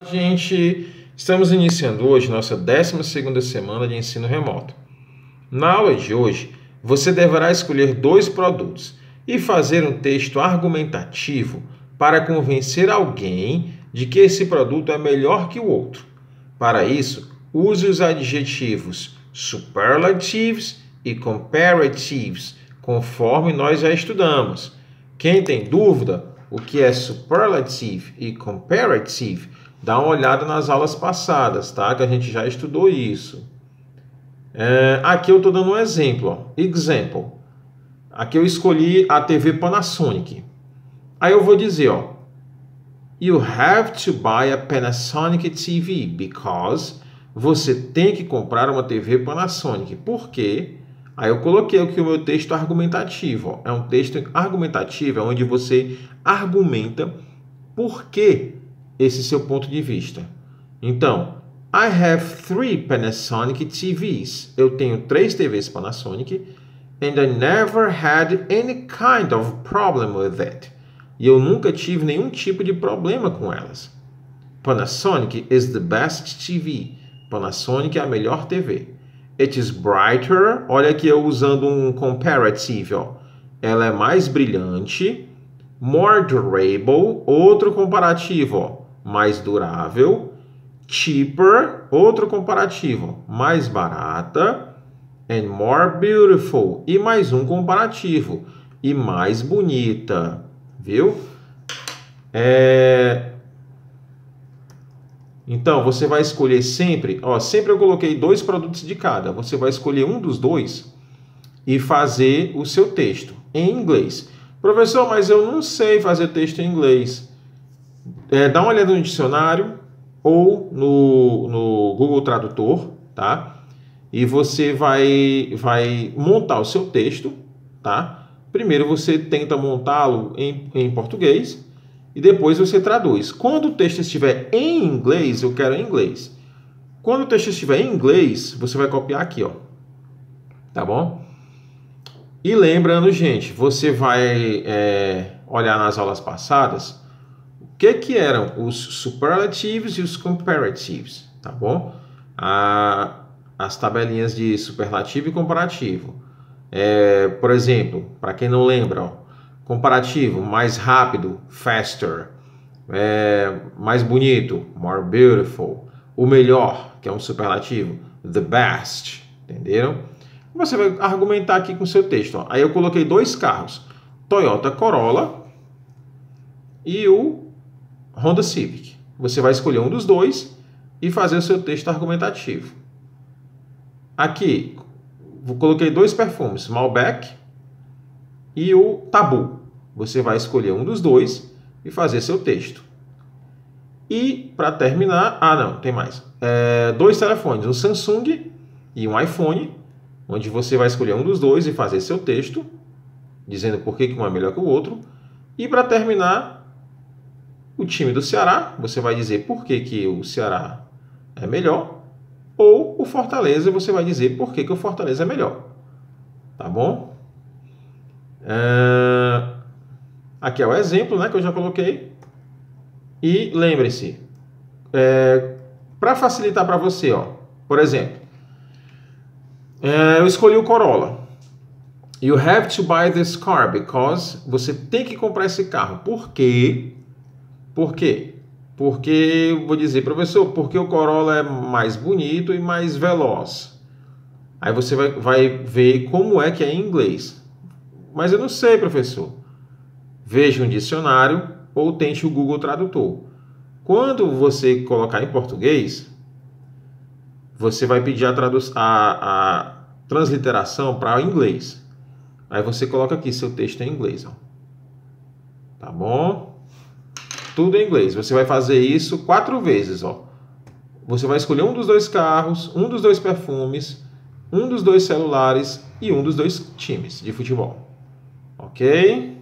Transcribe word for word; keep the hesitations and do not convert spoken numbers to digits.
Gente, estamos iniciando hoje nossa décima segunda semana de ensino remoto. Na aula de hoje, você deverá escolher dois produtos e fazer um texto argumentativo para convencer alguém de que esse produto é melhor que o outro. Para isso, use os adjetivos superlatives e comparatives, conforme nós já estudamos. Quem tem dúvida o que é superlative e comparative, dá uma olhada nas aulas passadas, tá? Que a gente já estudou isso. É, aqui eu estou dando um exemplo. Ó. Example. Aqui eu escolhi a T V Panasonic. Aí eu vou dizer, ó. You have to buy a Panasonic T V because você tem que comprar uma T V Panasonic. Por quê? Aí eu coloquei aqui o meu texto argumentativo. Ó. É um texto argumentativo, é onde você argumenta por que esse seu ponto de vista. Então, I have three Panasonic T Vs. Eu tenho três T Vs Panasonic and I never had any kind of problem with it. E eu nunca tive nenhum tipo de problema com elas. Panasonic is the best T V. Panasonic é a melhor T V. It is brighter. Olha aqui eu usando um comparative. Ó. Ela é mais brilhante. More durable. Outro comparativo. Ó. Mais durável. Cheaper. Outro comparativo. Mais barata. And more beautiful. E mais um comparativo. E mais bonita. Viu? É... Então, você vai escolher sempre... Ó, sempre eu coloquei dois produtos de cada. Você vai escolher um dos dois e fazer o seu texto em inglês. Professor, mas eu não sei fazer texto em inglês. É, dá uma olhada no dicionário ou no, no Google Tradutor, tá? E você vai, vai montar o seu texto, tá? Primeiro você tenta montá-lo em, em português e depois você traduz. Quando o texto estiver em inglês, eu quero em inglês. Quando o texto estiver em inglês, você vai copiar aqui, ó. Tá bom? E lembrando, gente, você vai é, olhar nas aulas passadas o que, que eram os superlatives e os comparatives, tá bom? A, as tabelinhas de superlativo e comparativo. É, por exemplo, para quem não lembra, ó, comparativo, mais rápido, faster, é, mais bonito, more beautiful, o melhor, que é um superlativo, the best, entenderam? Você vai argumentar aqui com o seu texto. Ó. Aí eu coloquei dois carros, Toyota Corolla e o Honda Civic. Você vai escolher um dos dois e fazer o seu texto argumentativo. Aqui, eu coloquei dois perfumes, Malbec e o Tabu. Você vai escolher um dos dois e fazer seu texto. E, para terminar... Ah, não, tem mais. É, dois telefones, um Samsung e um iPhone, onde você vai escolher um dos dois e fazer seu texto, dizendo por que um é melhor que o outro. E, para terminar, o time do Ceará, você vai dizer por que, que o Ceará é melhor. Ou o Fortaleza, você vai dizer por que, que o Fortaleza é melhor. Tá bom? É... Aqui é o exemplo, né, que eu já coloquei. E lembre-se, é... para facilitar para você, ó, por exemplo, é... eu escolhi o Corolla. You have to buy this car because você tem que comprar esse carro. Por quê? Por quê? Porque, eu vou dizer, professor, porque o Corolla é mais bonito e mais veloz. Aí você vai, vai ver como é que é em inglês. Mas eu não sei, professor. Veja um dicionário ou tente o Google Tradutor. Quando você colocar em português, você vai pedir a, a, a transliteração para inglês. Aí você coloca aqui seu texto em inglês. Ó. Tá bom? Tudo em inglês. Você vai fazer isso quatro vezes. Ó. Você vai escolher um dos dois carros, um dos dois perfumes, um dos dois celulares e um dos dois times de futebol. Ok?